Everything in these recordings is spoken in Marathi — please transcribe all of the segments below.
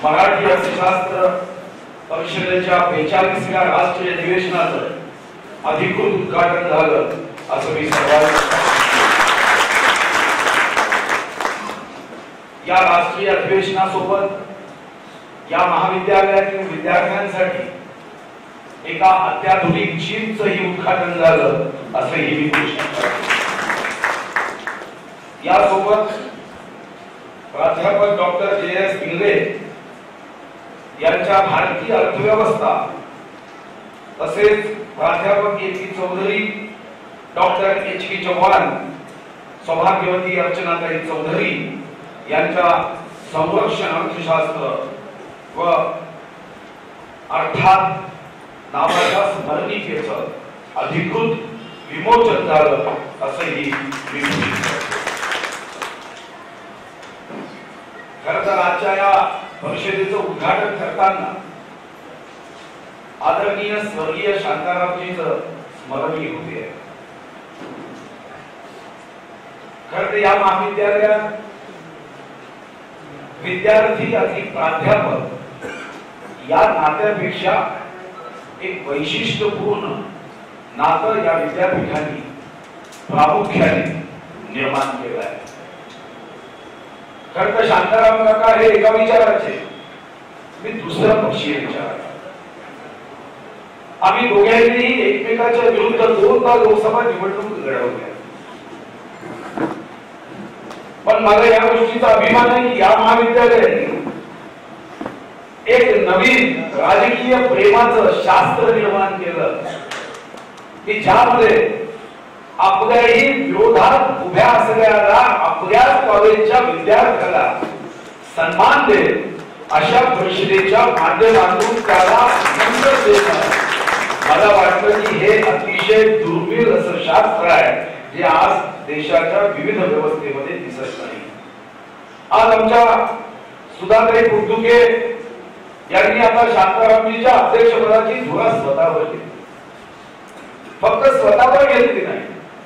मराठी अर्थशास्त्र परिषदेच्या 45व्या राष्ट्रीय अधिवेशनाचं अधिकृत उद्घाटन झालं असं मी सर्वांना या राष्ट्रीय अधिवेशनासोबत या महाविद्यालयातील विद्यार्थ्यांसाठी एका अत्याधुनिक जिमचंही उद्घाटन झालं असंही मी घोषणा करतो। यासोबत प्राध्यापक डॉक्टर जे.एस. इंगळे यांच्या भारतीय अर्थव्यवस्था तसेच प्राध्यापक A P. Chaudhari, doctor H K. Chavan, सौभाग्यवती अर्चनाताई चौधरी यांच्या संरक्षण अर्थशास्त्र व अर्थात नावाच्या स्मरणिकेचं अधिकृत विमोचन झालं असंही मी म्हणतो। खरं तर आजच्या या परिषदेचं उद्घाटन करताना आदरणीय स्वर्गीय शांतारामजींचं स्मरणीय होते। खरं तर या महाविद्यालयात विद्यार्थी अधिक प्राध्यापक या नात्यापेक्षा एक वैशिष्ट्यपूर्ण नातं या विद्यापीठाने प्रामुख्याने निर्माण केलं आहे। खरं तर शांताराम काका हे एका विचाराचे, मी दुसऱ्या पक्षीय विचाराचा। आम्ही दोघांनीही एकमेकाच्या विरुद्ध 2दा लोकसभा निवडणूक लढवल्या, पण मला या गोष्टीचा अभिमान आहे की या महाविद्यालयाने एक नवीन राजकीय प्रेमाचं शास्त्र निर्माण केलं की ज्यामध्ये आपल्याही विरोधात उभ्या असलेल्या आपल्याच कॉलेजच्या विद्यार्थ्याला सन्मान देईल अशा परिषदेच्या माध्यमातून त्याला संदेश देणं मला वाटतं की हे अतिशय दुर्मिळ असं शास्त्र आहे जे आज देशाच्या विविध व्यवस्थेमध्ये दिसत नाही। आज आमच्या सुधाताई पुरदुके यांनी आता शांतारामजीच्या अध्यक्षपदाची धुरा स्वतःवर घेतली। फक्त स्वतःवर घेतली नाही,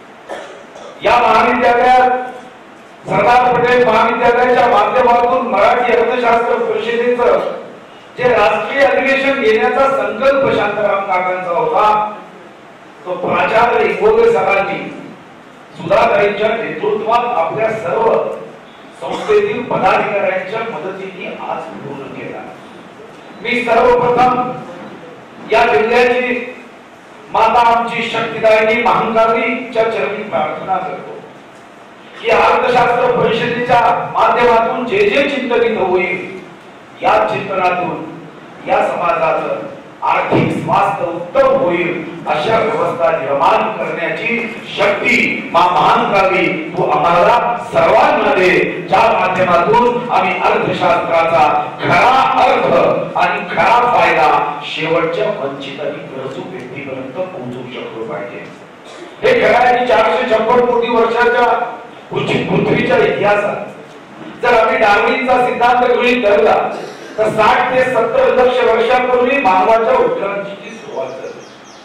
या महाविद्यालयात सरदार पटेल महाविद्यालयाच्या माध्यमातून मराठी अर्थशास्त्र परिषदेचं जे राष्ट्रीय अधिवेशन घेण्याचा संकल्प शांताराम काकांचा होता तो प्राचार्य इंगोले सरांनी सुधाताईंच्या नेतृत्वात आपल्या सर्व संस्थेतील पदाधिकाऱ्यांच्या मदतीने आज पूर्ण केला। मी सर्वप्रथम या जिल्ह्याची माता आमची शक्तिदायिनी महाकालीच्या चरणी प्रार्थना करतो की अर्थशास्त्र परिषदेच्या माध्यमातून जे जे चिंतनित होईल या चिंतनातून या समाजाचं आर्थिक स्वास्थ्य उत्तम होईल अशा व्यवस्था निर्माण करण्याची शक्ती महाकाली तू आम्हाला सर्वांना दे, ज्या माध्यमातून आम्ही अर्थशास्त्राचा खरा अर्थ आणि खरा फायदा शेवटच्या वंचित आणि गरजू व्यक्तीपर्यंत पोहोचवू शकलो पाहिजे। हे खरं आहे की 456 कोटी वर्षाच्या पृथ्वीच्या इतिहासात जर आम्ही डार्विनचा सिद्धांत गृहीत धरला तर 60 ते 70 लक्ष वर्षापूर्वी मानवाच्या उत्क्रांतीची सुरुवात झाली,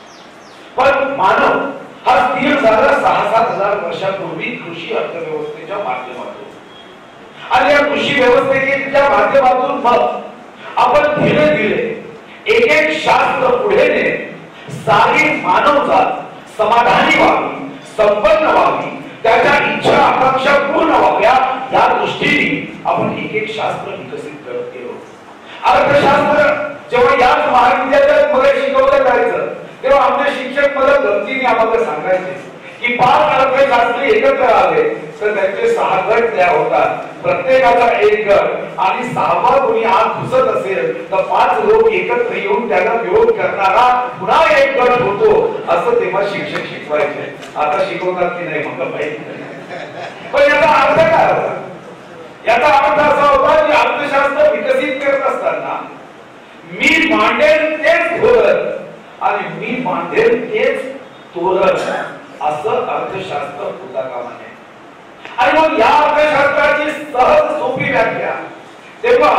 पण मानव हा स्थिर झाला 6-7 हजार वर्षापूर्वी कृषी अर्थव्यवस्थेच्या माध्यमातून। आणि या कृषी व्यवस्थेच्या माध्यमातून मग आपण धीरे धीरे एक एक शास्त्र पुढे नेत सारी मानवजात समाधानी व्हावी, संपन्न व्हावी, त्याच्या इच्छा आकांक्षा पूर्ण व्हाव्या या दृष्टीने आपण एक एक शास्त्र विकसित करत गेलो। अर्थशास्त्र जेव्हा याच महाविद्यालयात मला शिकवलं जायचं तेव्हा आमचे शिक्षक मला गमतीने आम्हाला सांगायचे की 5 अर्थशास्त्री एकत्र आले तर त्यांचे 6 गट तयार होतात, प्रत्येकाचा एक गट आणि 6वा कोणी आत घुसत असेल तर 5 लोक एकत्र येऊन त्याला विरोध करणारा पुन्हा एक गट होतो असं तेव्हा शिक्षक शिकवायचे। आता शिकवतात की नाही मला माहित नाही, पण याचा अर्थ काय होता? याचा अर्थ असा होता की अर्थशास्त्र विकसित करत असताना मी मांडेल तेच धोरण आणि मी मांडेल तेच तोरण असं अर्थशास्त्र होता कामा नये। आणि मग या अर्थशास्त्राची सहज सोपी व्याख्या तेव्हा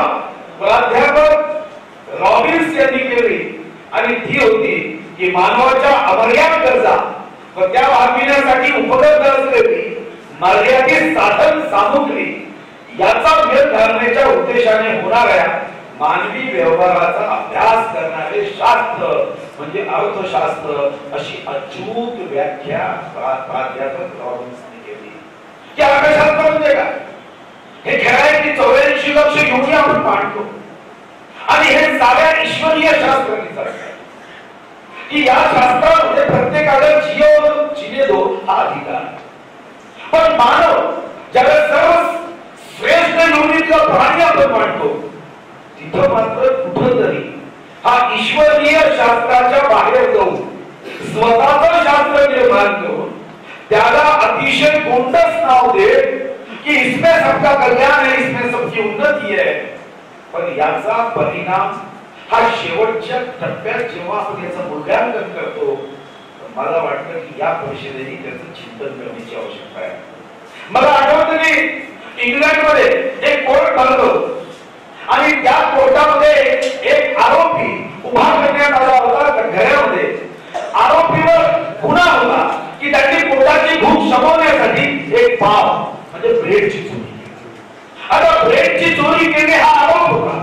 प्राध्यापक रॉबिन्स यांनी केली आणि ती होती की मानवाच्या अमर्याद गरजा व त्या भागविण्यासाठी उपलब्ध असलेली मर्यादित साधन सामुग्री याचा मेळ घालण्याच्या उद्देशाने होणाऱ्या मानवी व्यवहाराचा अभ्यास करणारे शास्त्र म्हणजे अर्थशास्त्र अशी अचूक व्याख्या प्राध्यापक रॉबिन्सने केली की अर्थशास्त्र म्हणजे काय? हे खेळायची 84 लक्ष घेऊन आपण मांडतो आणि हे साऱ्या ईश्वरीय शास्त्रांनी चालतं की या शास्त्रामध्ये प्रत्येकाला जिने दो हा अधिकार. पण मानव ज्याला सर्व श्रेष्ठ योनीतला प्राणी आपण मानतो तिथं मात्र कुठंतरी हा ईश्वरीय शास्त्राच्या बाहेर जाऊन स्वतःचं शास्त्र निर्माण करून त्याला अतिशय कोणतंच नाव दे की इसमें सबका कल्याण है, इसमें सबकी उन्नती है. पण याचा परिणाम हा शेवटच्या टप्प्यात जेव्हा आपण याचं मूल्यांकन करतो मला वाटतं की या परिषदेने त्याचं चिंतन करण्याची आवश्यकता आहे. मला आठवतं की इंग्लंडमध्ये एक कोर्ट भरलं आणि त्या कोर्टामध्ये एक आरोपी उभा करण्यात आला होता. घरामध्ये आरोपीवर गुन्हा होता की त्यांनी पोटाची भूक शमवण्यासाठी एक पाव म्हणजे ब्रेडची चोरी केली. आता ब्रेडची चोरी केली हा आरोप होता.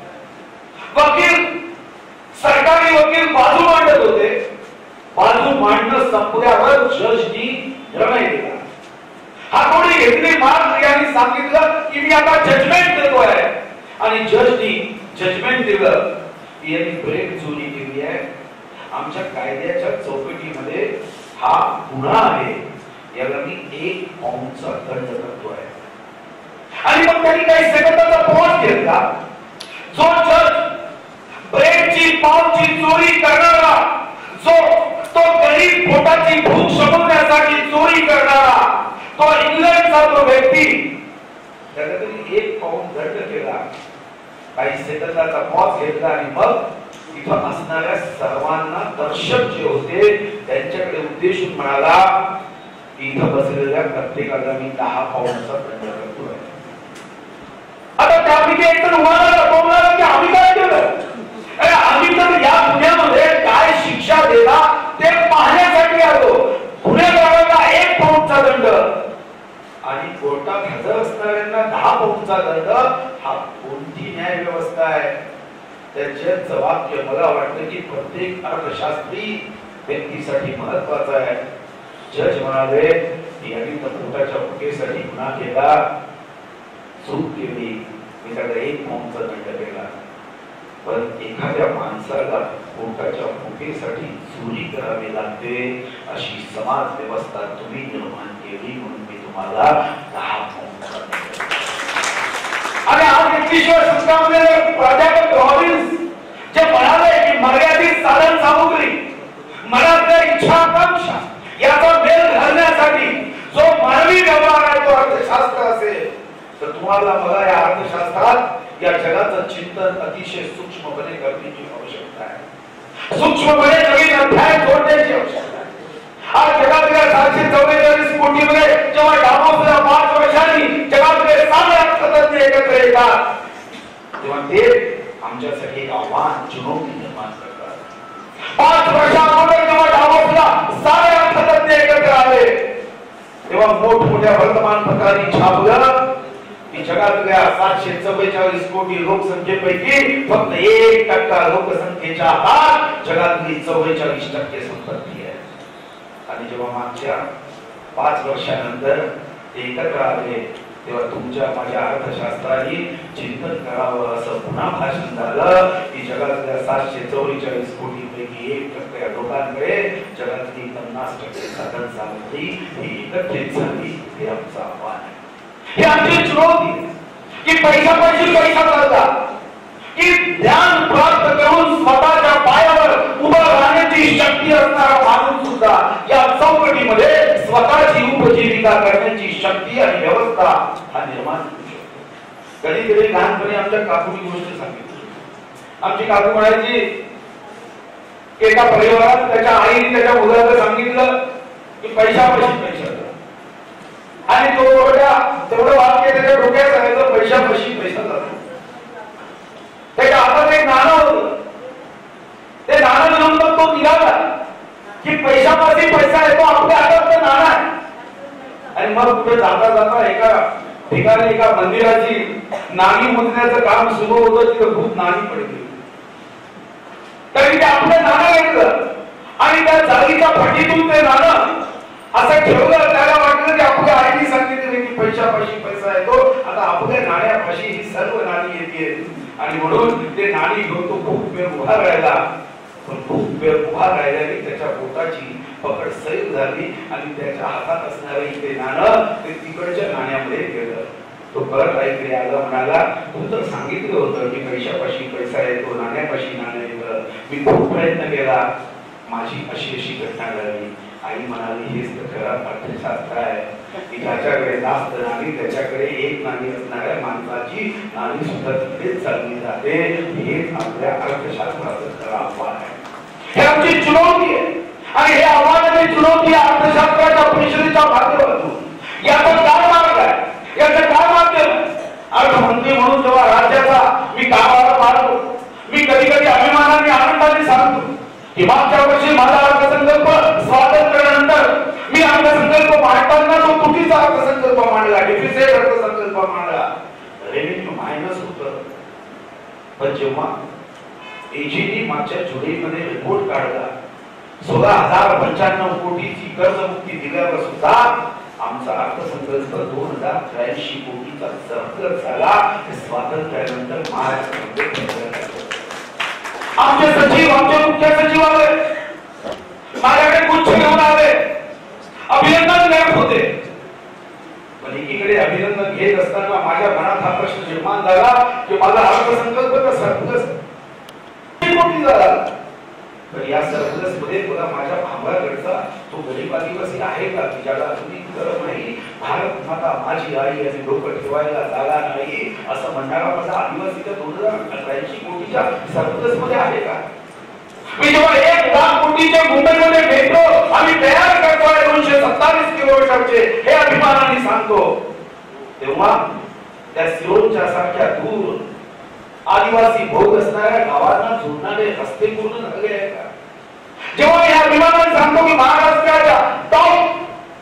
वकील सरकारी वकील बाजू मांडत होते. बाजू मांडणं संपल्यावर जजनी निर्णय दिला. हातोडी घेतली मार यांनी सांगितलं की मी आता जजमेंट देतोय आणि जजनी जजमेंट दिलं की यांनी ब्रेड चोरी केली आहे. आमच्या कायद्याच्या चौकटीमध्ये हा गुन्हा आहे. याला मी 1 पाऊंडचा दंड करतोय. आणि मग त्यांनी काही सेकंदाचा पॉज घेतला. जो जज ब्रेडची पावची चोरी करणारा जो तो गरीब पोटाची भूक शमवण्यासाठी चोरी करणारा तो इंग्लंडचा तो व्यक्ती त्याला तरी 1 पाऊंड दंड केला. काही सेकंदाचा पॉज घेतला आणि मग तिथं असणाऱ्या सर्वांना दर्शक जे होते त्यांच्याकडे उद्देशून म्हणाला इथं बसलेल्या प्रत्येकाला मी 10 पाऊंडचा दंड करतोय. आता त्यापैकी एक तर उभारला की आम्ही काय केलं? अरे आम्ही तर या गुन्ह्यामध्ये काय शिक्षा देला ते पाहण्यासाठी आलो. गुन्हेगाराला 1 पाऊंडचा दंड आणि कोर्टात हजर असणाऱ्यांना 10 पाऊंडचा दंड. हा कोणती न्याय व्यवस्था आहे? त्याचे वाक्य मला वाटतं की प्रत्येक अर्थशास्त्री व्यक्तीसाठी महत्वाचं आहे. जज म्हणाले की यांनी तर पोटाच्या भुकेसाठी गुन्हा केला, चूक केली, मी त्याला 1 पाऊंडचा दंड केला. पण एखाद्या माणसाला पोटाच्या भुकेसाठी चोरी करावी लागते अशी समाज व्यवस्था तुम्ही निर्माण केली म्हणून मी तुम्हाला 10 पाऊंडचा दंड. आणि आज 21व्या शतकामध्ये प्राध्यापक रॉबिन्स जे म्हणाले की मर्यादित साधन सामुग्री मनातल्या इच्छा आकांक्षा याचा मेल घालण्यासाठी जो मानवी व्यवहार आहे तो अर्थशास्त्र असेल तर तुम्हाला मला या अर्थशास्त्रात या जगाचं चिंतन अतिशय सूक्ष्मपणे करण्याची आवश्यकता आहे. सूक्ष्मपणे नवीन अध्याय जोडण्याची आवश्यकता आहे. आज जगातल्या 744 कोटीमध्ये जेव्हा डामोसला 5 वर्षांनी जगातले सारे अर्थतज्ञ एकत्र येतात तेव्हा ते आमच्यासाठी एक आव्हान चुनौती निर्माण करतात. 5 वर्षांपूर्वी जेव्हा डामोसला सारे अर्थतज्ञ एकत्र आले तेव्हा मोठमोठ्या वर्तमानपत्रांनी छापलं की जगातल्या 744 कोटी लोकसंख्येपैकी फक्त 1% लोकसंख्येच्या हातात जगातली 44% संपत्ती आहे. आणि जेव्हा मागच्या 5 वर्षानंतर एकत्र आले तेव्हा तुमच्या माझ्या अर्थशास्त्राने चिंतन करावं असं पुन्हा भाषण झालं की जगातल्या 744 कोटी पैकी 1% लोकांकडे जगातली 50% साधन सामग्री ही एकत्रित झाली. हे आमचं आव्हान आहे. हे आमची चुनौती की पैसा करता की ज्ञान प्राप्त करून स्वतःच्या पायावर उभं राहण्याची शक्ती असणारा माणूस सुद्धा या चौकटीमध्ये स्वतःची उपजीविका करण्याची शक्ती आणि व्यवस्था हा निर्माण करू शकतो. कधी कधी लहानपणी आमच्या काकूनी गोष्ट सांगितली. आमची काकू म्हणायची एका परिवारात त्याच्या आईने त्याच्या मुलाला सांगितलं की पैसा आणि तो तेवढं वाक्य त्याच्या डोक्यात सांगितलं पैसा जातो. त्याच्या हातात एक नाणं होतं. ते नाणं घेऊन तो निघाला की पैसा येतो आपल्या हातात ते नाणं आहे. आणि मग कुठे जाता जाता एका ठिकाणी एका मंदिराची नाणी मोजण्याचं काम सुरू होतं तिथं खूप नाणी पडली. तरी ते आपलं नाणं घेतलं आणि त्या जाळीच्या फाटीतून ते नाणं असं ठेवलं. त्याला वाटलं की आपल्या आईने सांगितलं की पैशापाशी पैसा येतो, आता आपल्या नाण्यापाशी ही सर्व नाणी येते. आणि म्हणून ते नाणी घेऊन तो खूप वेळ उभा राहिला. पण खूप वेळ उभा राहिल्याने त्याच्या पोटाची पकड सैल झाली आणि त्याच्या हातात असणारे ते नाणं ते तिकडच्या नाण्यामध्ये गेलं. तो परत आईकडे आला, म्हणाला तू तर सांगितलं होतं की पैशापाशी पैसा येतो, नाण्यापाशी नाणं येतं. मी खूप प्रयत्न केला, माझी अशी घटना घडली. आई म्हणाली हेच तर खरं अर्थशास्त्र आहे की ज्याच्याकडे जास्त नाणी त्याच्याकडे एक नाणी असणाऱ्या माणसाची नाणी सुद्धा तिकडेच चालली जाते. हेच आपल्या अर्थशास्त्राचं खरं आव्हान आहे. हे आमची चुनौती आहे आणि हे आव्हान आणि चुनौती अर्थशास्त्राच्या परिषदेच्या माध्यमातून याचा काय मार्ग आहे, याचं काय माध्यम आहे. अर्थमंत्री म्हणून जेव्हा राज्याचा मी कारभार पाहतो, मी कधी कधी अभिमानाने आनंदाने सांगतो की मागच्या वर्षी माझा अर्थसंकल्प स्वातंत्र्यानंतर मी अर्थसंकल्प मांडताना तो तुटीचा अर्थसंकल्प मांडला, डिफिसिट अर्थसंकल्प मांडला, रेव्हेन्यू मायनस होतं. पण जेव्हा एजीनी मागच्या जुलैमध्ये रिपोर्ट काढला 16,095 कोटीची कर्जमुक्ती दिल्यावर सुद्धा आमचा अर्थसंकल्प 2083 कोटीचा सरप्लस झाला. स्वातंत्र्यानंतर महाराष्ट्रामध्ये आमचे सचिव, आमचे मुख्य सचिव आले, माझ्याकडे गुच्छ घेऊन आले, अभिनंदन करत होते. पण एकीकडे अभिनंदन घेत असताना माझ्या मनात हा प्रश्न निर्माण झाला की माझा अर्थसंकल्प तर सरप्लस कोटी झाला, तर या सरप्लस मध्ये तुला माझ्या भावाकडचा तो गरीब आदिवासी आहे का की ज्याला तुम्ही गरज नाही, भारत माता माझी आई आणि डोकं ठेवायला जागा नाही असं म्हणणारा माझा आदिवासी तर 2083 कोटीच्या सरप्लस मध्ये आहे का. मी जेव्हा 1,00,000 कोटीच्या मुंबईमध्ये मेट्रो आम्ही तयार करतोय 227 किलोमीटरचे हे अभिमानाने सांगतो, तेव्हा त्या सिरोंच्या सारख्या दूर आदिवासी भोग असणाऱ्या गावांना जोडणारे रस्ते पूर्ण झाले आहेत का. जेव्हा या अभिमानाने सांगतो की महाराष्ट्राच्या टॉप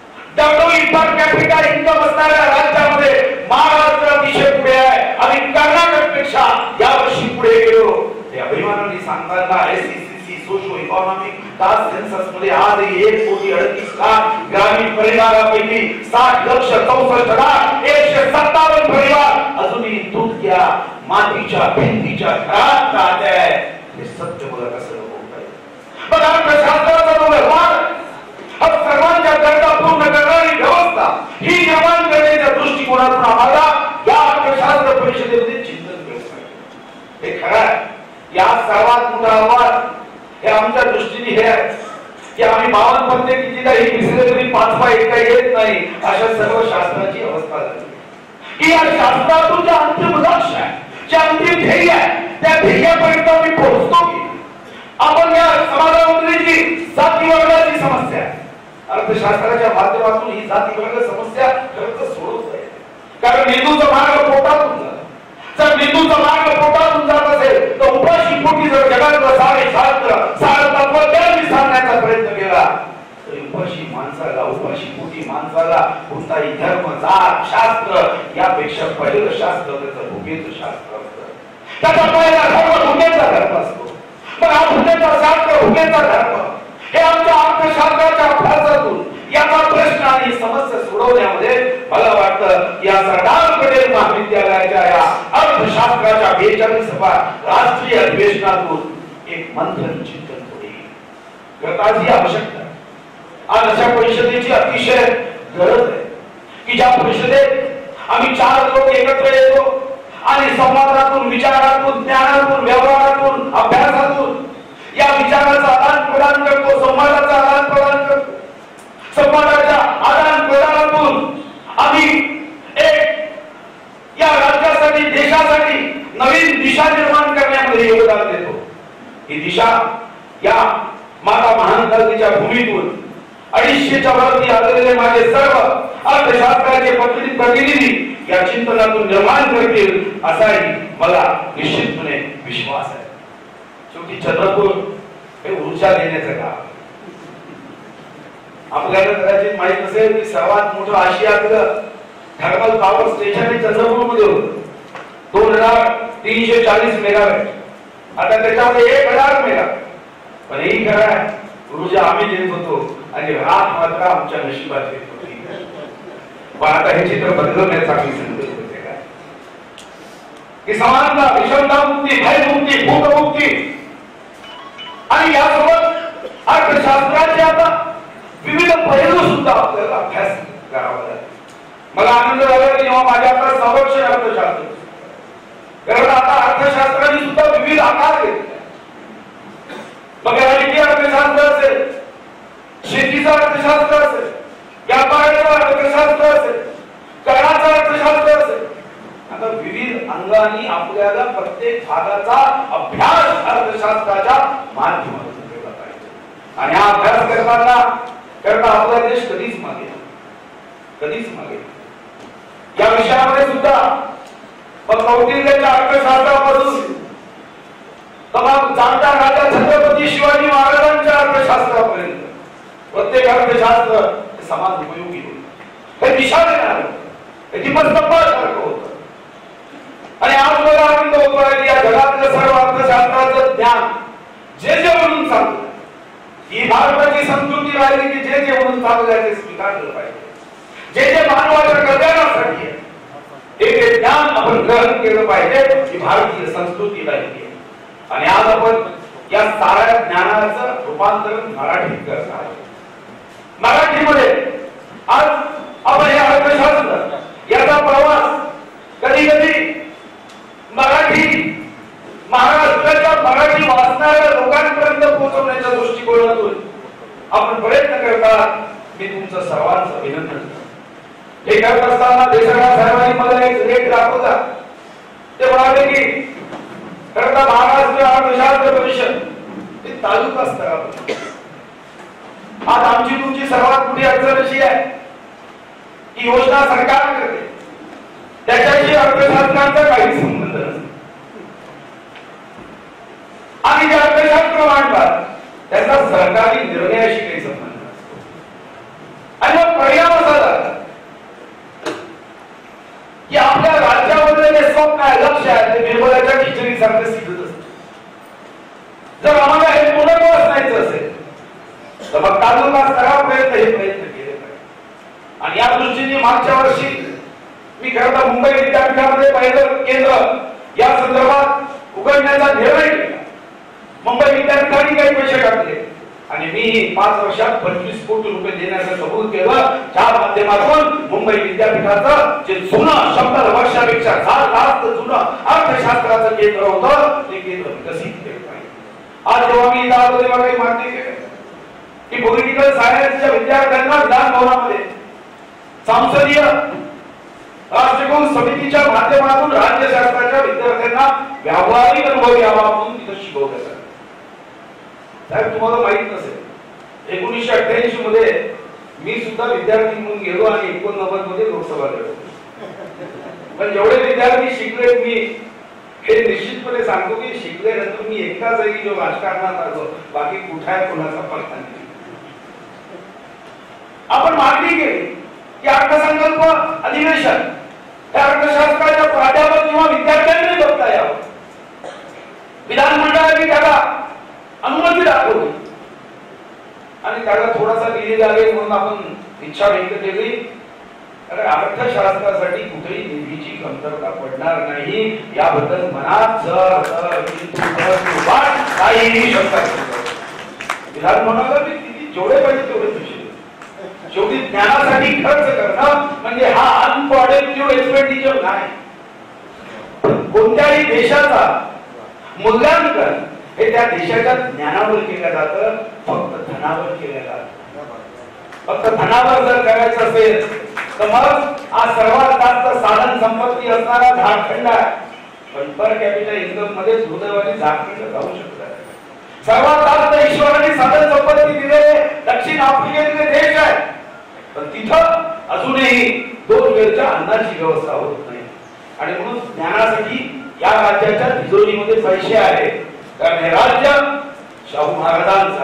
पर कॅपिटा इन्कम असणाऱ्या राज्यामध्ये महाराष्ट्र अतिशय पुढे आहे आणि कर्नाटक पेक्षा यावर्षी पुढे गेलो, ते अभिमानाने सांगताना SCC socio economic task census मध्ये आज 1,38,00,000 ग्रामीण परिवारापैकी 60,64,157 परिवार अजूनही तुटक्या मातीच्या भिंतीच्या घरात राहत आहे. हे सत्य बघा कसं होत आहे. पण अर्थशास्त्राचा तो व्यवहार सर्वांच्या गरजा पूर्ण करणारी व्यवस्था ही निर्माण करण्याच्या दृष्टिकोनातून आम्हाला या अर्थशास्त्र परिषदेमध्ये चिंतन करायचं आहे. हे खरं आहे. या सर्वात मोठं आव्हान हे आमच्या दृष्टीने हे आहे की आम्ही 52 मध्ये कितीदाही विसरले तरी 5 एकटा येत नाही अशा सर्व शास्त्राची अवस्था झाली की या शास्त्रातून जे अंतिम लक्ष्य आहे, जे अंतिम ध्येय आहे, त्या ध्येयापर्यंत आम्ही पोहोचतो की आपण या समाजामधली जाती वर्गाची समस्या अर्थशास्त्राच्या माध्यमातून ही जाती वर्ग समस्या खरं तर सोडवतोय. कारण मेंदूचा मार्ग पोटातून जातो. जर मेंदूचा मार्ग पोटातून जात असेल तर उपाशी पोटी जर जगातलं सारे शास्त्र सारं तत्वज्ञान सांगण्याचा प्रयत्न केला तर उपाशी माणसाला, उपाशी पोटी माणसाला कोणताही धर्म, जात, शास्त्र यापेक्षा पहिलं शास्त्र त्याचं भूमीचं शास्त्र असतं. त्याचा पहिला धर्म भूमीचा धर्म असतो. पण हा भूमीचा शास्त्र, भूमीचा धर्म हे आमच्या अर्थशास्त्राच्या अभ्यासातून याचा प्रश्न आणि समस्या सोडवण्यामध्ये मला वाटतं या सरदार पटेल महाविद्यालयाच्या या अर्थशास्त्राच्या 42व्या राष्ट्रीय अधिवेशनातून एक मंथन चिंतन होईल. गरजाची आवश्यकता आज अशा परिषदेची अतिशय गरज आहे की ज्या परिषदेत आम्ही 4 लोक एकत्र येतो आणि संवादातून, विचारातून, ज्ञानातून, व्यवहारातून, अभ्यासातून या विचाराचा आदान प्रदान करतो, संवादाचा आदान प्रदान करतो. संवादाच्या आदान प्रदानातून आम्ही एक या राज्यासाठी, देशासाठी नवीन दिशा निर्माण करण्यामध्ये योगदान देतो. ही दिशा या माता महानगरीच्या भूमीतून 250च्या वरती आलेले माझे सर्व अर्थशास्त्राचे प्रतिनिधी या चिंतनातून निर्माण करतील असाही मला निश्चितपणे विश्वास आहे. शेवटी चंद्रपूर हे ऊर्जा देण्याचं काम. आपल्याला कदाचित माहित असेल की सर्वात मोठं आशियातलं थर्मल पॉवर स्टेशन हे चंद्रपूरमध्ये होतं. 2340 मेगावॅट, आता त्याच्यामध्ये 1000 मेगावॅट. पण ही खरं ऊर्जा आम्ही देत होतो आणि रात मात्र आमच्या नशिबात येत होती. पण आता हे चित्र बदलवण्याचा आम्ही संदेश होते काय की समानता, विषमता मुक्ती, भयमुक्ती, भूकमुक्ती आणि यासोबत अर्थशास्त्राचे आता विविध पैलू सुद्धा आपल्याला अभ्यास करावा लागेल. मला आनंद झाला की जेव्हा माझ्या आता संरक्षण अर्थशास्त्र, कारण आता अर्थशास्त्राने सुद्धा विविध आकार घेतले. मग राजकीय अर्थशास्त्र असेल, शेतीचं अर्थशास्त्र असेल, व्यापाराचं अर्थशास्त्र असेल, कराचं अर्थशास्त्र असेल, आता विविध अंगाने आपल्याला प्रत्येक भागाचा अभ्यास अर्थशास्त्राच्या माध्यमातून केला पाहिजे. आणि हा अभ्यास करता आपला देश कधीच मागे या विषयामध्ये सुद्धा कौटिल्याच्या अर्थशास्त्रापासून जाणता राजा छत्रपती शिवाजी महाराजांच्या अर्थशास्त्रापर्यंत प्रत्येक अर्थशास्त्र समाज उपयोगी होत, हे दिशा देणार, त्याची मस्तपासारखं होतं. आणि आज मला आनंद होतो आहे या जगातलं सर्व अर्थशास्त्राचं ज्ञान जे म्हणून चाललं, ही भारताची संस्कृती राहिली की जे म्हणून चाललं आहे ते स्वीकारलं पाहिजे. जे मानवाच्या कल्याणासाठी ते ज्ञान आपण ग्रहण केलं पाहिजे, ही भारतीय संस्कृती राहिली. आणि आज आपण या साऱ्या ज्ञानाचं रूपांतरण मराठीत करत आहोत. मराठीमध्ये आज आपण हे अर्थशास्त्र याचा प्रवास कधी महाराष्ट्राच्या मराठी वाचणाऱ्या लोकांपर्यंत पोहोचवण्याच्या दृष्टिकोनातून आपण प्रयत्न करतात. मी तुमचं सर्वांचं अभिनंदन करतो. हे करत असताना देशराज साहेबांनी मला एक लेख दाखवला. ते म्हणाले की खरं तर महाराष्ट्र अर्थशास्त्र परिषद हे तालुका स्तरावर, आज आमची तुमची सर्वात मोठी अडचण अशी आहे की योजना सरकार करते, त्याच्याशी अर्थशास्त्राचा काही संबंध नसतो. आणि जे अर्थशास्त्र मांडतात त्याचा सरकारी निर्णयाशी काही संबंध नसतो. आणि मग परिणाम असा झाला की आपल्या राज्यामध्ये जे स्वप्न आहे, लक्ष आहे, ते निर्मलाच्या खिचडी सारखं सिद्धत असतं. जर आम्हाला हे पूर्ण असण्याचं असेल तर मग तालुका स्तरापर्यंत हे प्रयत्न केले पाहिजे. आणि या दृष्टीने मागच्या वर्षी मी खरं तर मुंबई विद्यापीठामध्ये पहिलं केंद्र या संदर्भात उघडण्याचा निर्णय घेतला. मुंबई विद्यापीठाने काही पैसे टाकले आणि मी 5 वर्षात 25 कोटी रुपये देण्याचं कबूल केलं. त्या माध्यमातून मुंबई विद्यापीठाचं जे जुनं 100 वर्षापेक्षा जास्त जुनं अर्थशास्त्राचं केंद्र होतं ते केंद्र विकसित केलं पाहिजे. आज जेव्हा मी इथं आलो तेव्हा काही मान्य केलं की पॉलिटिकल सायन्सच्या विद्यार्थ्यांना विधान भवनामध्ये संसदीय राष्ट्रकुल समितीच्या माध्यमातून राज्यशास्त्राच्या विद्यार्थ्यांना व्यावहारिक अनुभव यावा म्हणून तिथं शिकवलं जातं. साहेब तुम्हाला माहित नसेल 1988 मध्ये मी सुद्धा विद्यार्थी म्हणून गेलो आणि 89 मध्ये लोकसभा लढवली. पण जेवढे विद्यार्थी शिकले मी हे निश्चितपणे सांगतो की शिकल्यानंतर मी एकटा जागी जो राजकारणात आलो, बाकी कुठे कोणाचा पत्ता नाही. आपण मागणी केली की अर्थसंकल्प अधिवेशन त्या अर्थशास्त्राच्या प्राध्यापक किंवा विद्यार्थ्यांनी बघता यावं. विधानमंडळाने त्याला अनुमती दाखवली आणि त्याला थोडासा निधी लागेल म्हणून आपण इच्छा व्यक्त केली. अरे अर्थशास्त्रासाठी कुठेही निधीची कमतरता पडणार नाही याबद्दल मनात काही शंका विधान म्हणाला की किती जेवढे पाहिजे तेवढे पैसे, शेवटी ज्ञानासाठी खर्च करणं म्हणजे हा अनप्रोडक्टिव्ह एक्सपेंडिचर नाही. कोणत्याही देशाचा मूल्यांकन हे त्या देशाच्या ज्ञानावर केलं जातं, फक्त धनावर केलं जातं. फक्त धनावर जर करायचं असेल तर मग हा सर्वात जास्त साधन संपत्ती असणारा झारखंड आहे, पण पर कॅपिटल इन्कम मध्ये दुर्दैवाने झारखंड जाऊ शकतात. सर्वात जास्त ईश्वराने साधन संपत्ती दिलेले दक्षिण आफ्रिकेतले देश आहे, पण तिथं अजूनही 2 वेळच्या अन्नाची व्यवस्था होत नाही. आणि म्हणून ज्ञानासाठी या राज्याच्या तिजोरीमध्ये पैसे आहेत, कारण हे राज्य शाहू महाराजांचं आहे.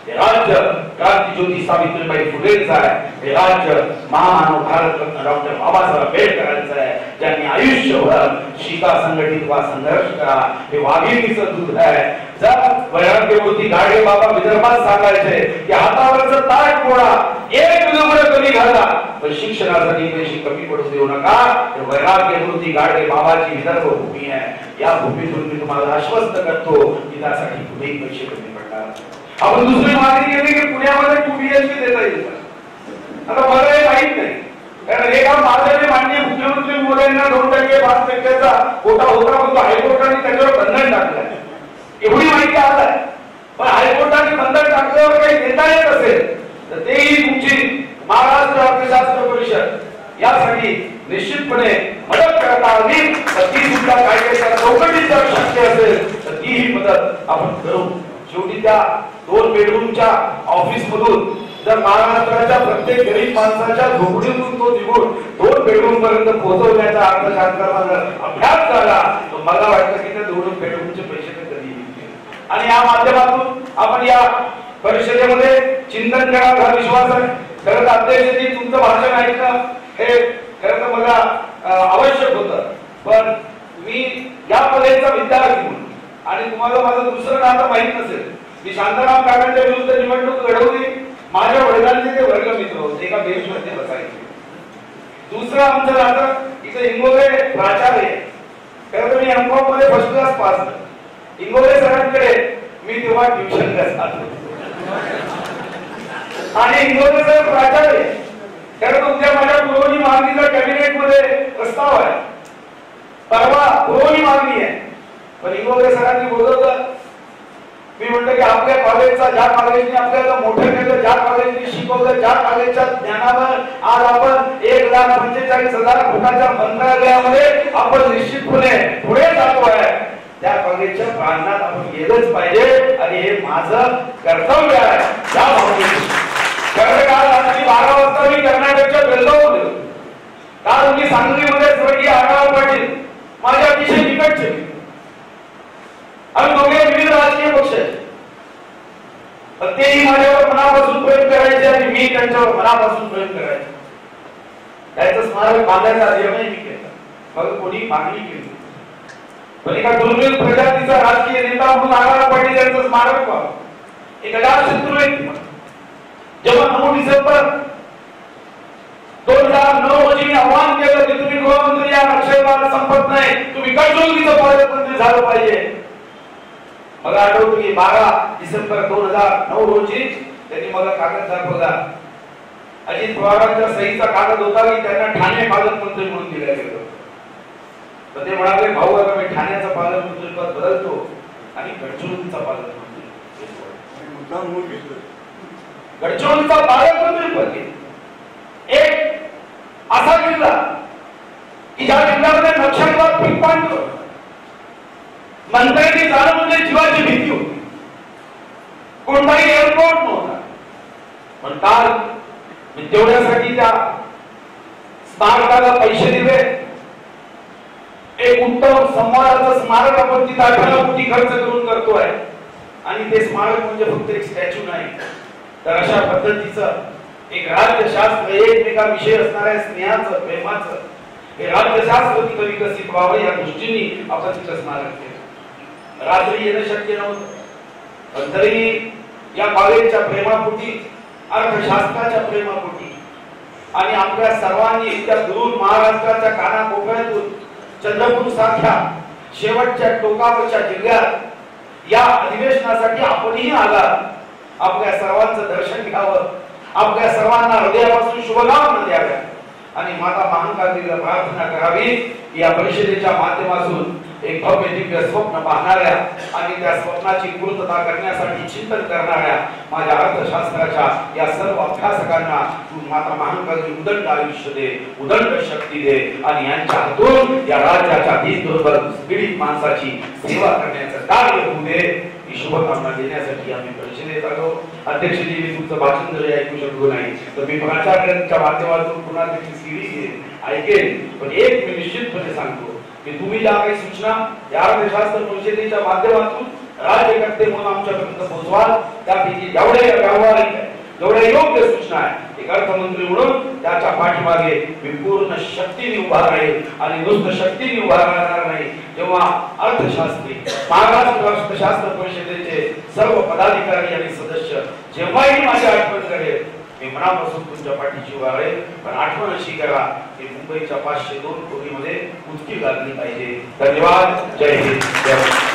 हे राज्य क्रांतीज्योती सावित्रीबाई फुलेंचं आहे, हे राज्य महामानव भारतरत्न डॉक्टर बाबासाहेब आंबेडकरांचं आहे, ज्यांनी आयुष्यभर शिका संघटित वा संघर्ष करा हे वाघिणीचं दूध आहे. जर वैराग्यमूर्ती गाडगे बाबा विदर्भात सांगायचे की हातावरचं ताट मोडा, एक किलोमीटर कमी घाला, पण शिक्षणासाठी पैसे कमी पडू देऊ नका. वैराग्यमूर्ती गाडगे बाबाची विदर्भ भूमी आहे. या भूमीतून मी तुम्हाला आश्वस्त करतो की त्यासाठी कुठेही पैसे कमी पडणार. आपण दुसरी मागणी केली की पुण्यामध्ये 2 BHK देता येईल. आता मला हे माहित नाही, कारण हे काम माझ्याने माननीय मुख्यमंत्री मोदींना 2% 5%चा कोटा होता, पण हायकोर्टाने त्याच्यावर बंधन टाकलं एवढी माहिती आज आहे. पण हायकोर्टाने बंधन टाकल्यावर काही देता येत असेल तर तेही तुमची महाराष्ट्र अर्थशास्त्र परिषद यासाठी निश्चितपणे मदत करता आली तर ती सुद्धा कायद्याच्या चौकटीत जर शक्य असेल तर तीही मदत आपण करू. शेवटी त्या 2 बेडरूमच्या ऑफिस मधून जर महाराष्ट्राच्या प्रत्येक गरीब माणसाच्या झोपडीतून तो निघून 2 बेडरूम पर्यंत पोहोचवण्याचा अर्थशास्त्राचा अभ्यास झाला तर मला वाटतं की त्या 2 बेडरूमचे पैसे कधी येतील. आणि या माध्यमातून आपण या परिषदेमध्ये चिंतन करावं हा विश्वास आहे. खरं तर अध्यक्षजी तुमचं भाषण ऐकणं हे खरं तर मला आवश्यक होतं, पण मी या पदेचा विद्यार्थी म्हणून आणि तुम्हाला माझं दुसरं नातं माहित नसेल, मी शांताराम काकांच्या विरुद्ध निवडणूक लढवली. माझ्या वडिलांचे ते वर्गमित्र होते, एका बेंचमध्ये बसायचे. दुसरं आमचं नातं इथं इंगोले प्राचार्य, खरं तर मी एमकॉम मध्ये फर्स्ट क्लास पास झालो. इंगोले सरांकडे मी तेव्हा ट्युशन घेत आणि इंगोले सर प्राचार्य. खरं तुमच्या माझ्या पुरवणी मागणीचा कॅबिनेट मध्ये प्रस्ताव आहे, परवा पुरवणी मागणी आहे, पण इंगोले सरांनी बोलवलं. मी म्हटलं की आपल्या कॉलेजचा, ज्या कॉलेजने आपल्याला मोठं केलं, ज्या कॉलेजने शिकवलं, ज्या कॉलेजच्या ज्ञानावर आज आपण 1,45,000 फुटाच्या मंत्रालयामध्ये आपण निश्चितपणे पुढे जातो आहे, त्या कॉलेजच्या प्रांगणात आपण गेलंच पाहिजे आणि हे माझं कर्तव्य आहे. त्या भावनेने खरं काल रात्री 12 वाजता मी कर्नाटकच्या बेळगाव होतो. काल मी सांगलीमध्ये स्वर्गीय आढाव पाटील माझ्या अतिशय निकटचे, आम्ही दोघे विविध राजकीय पक्ष आहेत, पण तेही माझ्यावर मनापासून प्रेम करायचे आणि मी त्यांच्यावर मनापासून प्रेम करायचे. त्याचं स्मारक बांधायचा निर्णय मी केला, मग कोणी मागणी केली, पण एका दुर्मिळ प्रजातीचा राजकीय नेता म्हणून आढाव पाटील यांचं स्मारक व्हावं. एक अजातशत्रू व्यक्ती जेव्हा 9 डिसेंबर 2009 रोजी आव्हान केलं की तुम्ही गृहमंत्री या नक्षलवाद संपत नाही, तुम्ही गडचिरोलीचं पालकमंत्री झालं पाहिजे. मला आठवतं की 12 डिसेंबर 2009 रोजी त्यांनी मला कागद दाखवला. अजित पवारांच्या सहीचा कागद होता की त्यांना ठाणे पालकमंत्री म्हणून दिलं गेलं. तर ते म्हणाले भाऊ आता मी ठाण्याचा पालकमंत्री पद बदलतो आणि गडचिरोलीचा पालकमंत्री गडचिरोलीचा पालकमंत्री पद. एक असा जिल्हा की ज्या जिल्ह्यामध्ये नक्षलवाद पिकपांत मंत्र्यांनी जाणं म्हणजे जीवाची भीती होती, कोणताही एअरपोर्ट नव्हता. पण काल मी तेवढ्यासाठी त्या स्मारकाला पैसे दिले. एक उत्तम संवादाचं स्मारक आपण तिथे 18 कोटी खर्च करून करतोय आणि ते स्मारक म्हणजे फक्त एक स्टॅच्यू नाही, तर अशा पद्धतीचं एक राज्यशास्त्र, एकमेकांविषयी असणाऱ्या स्नेहाचं, प्रेमाचं हे राज्यशास्त्र तिथं विकसित व्हावं या दृष्टीने आपण तिथं स्मारक केलं. रात्री येणं शक्य नव्हतं, पण तरी या कॉलेजच्या प्रेमापोटी, अर्थशास्त्राच्या प्रेमापोटी आणि आपल्या सर्वांनी त्या दूर महाराष्ट्राच्या कानाकोपऱ्यातून चंद्रपूर सारख्या शेवटच्या टोकावरच्या जिल्ह्यात या अधिवेशनासाठी आपणही आला. आपल्या सर्वांचं दर्शन घ्यावं, आपल्या सर्वांना हृदयापासून शुभकामना द्याव्या आणि माता महाकालीला प्रार्थना करावी की या परिषदेच्या माध्यमातून एक भव्य दिव्य स्वप्न पाहणाऱ्या आणि त्या स्वप्नाची पूर्तता करण्यासाठी चिंतन करणाऱ्या माझ्या अर्थशास्त्राच्या या सर्व अभ्यासकांना तू माता महाकाली उदंड आयुष्य दे, उदंड शक्ती दे आणि यांच्या हातून या राज्याच्या दीनदुर्बल पीडित माणसाची सेवा करण्याचं कार्य होऊ दे ही शुभकामना देण्यासाठी आम्ही परिषदेत आलो. अध्यक्षजी मी तुमचं भाषण जरी ऐकू शकलो नाही तर मी प्राचार्यांच्या माध्यमातून पुन्हा त्याची सीडी ऐकेन, पण एक मी निश्चितपणे सांगतो की तुम्ही ज्या काही सूचना या अर्थशास्त्र परिषदेच्या माध्यमातून राज्यकर्ते म्हणून आमच्यापर्यंत पोहोचवाल, त्यापैकी जेवढ्या व्यावहारिक आहे, जेवढ्या योग्य सूचना आहे, एक अर्थमंत्री म्हणून त्याच्या पाठीमागे मी पूर्ण शक्तीने उभा राहील. आणि नुसतं शक्तीने उभा राहणार नाही, जेव्हा अर्थशास्त्री, महाराष्ट्र अर्थशास्त्र परिषदेचे सर्व पदाधिकारी आणि सदस्य जेव्हाही माझी आठवण करेल, मी मनापासून तुमच्या पाठीशी उभा राहील. पण आठवण अशी करा की मुंबईच्या 502 कोटीमध्ये उचकी लागली पाहिजे. धन्यवाद. जय हिंद. जय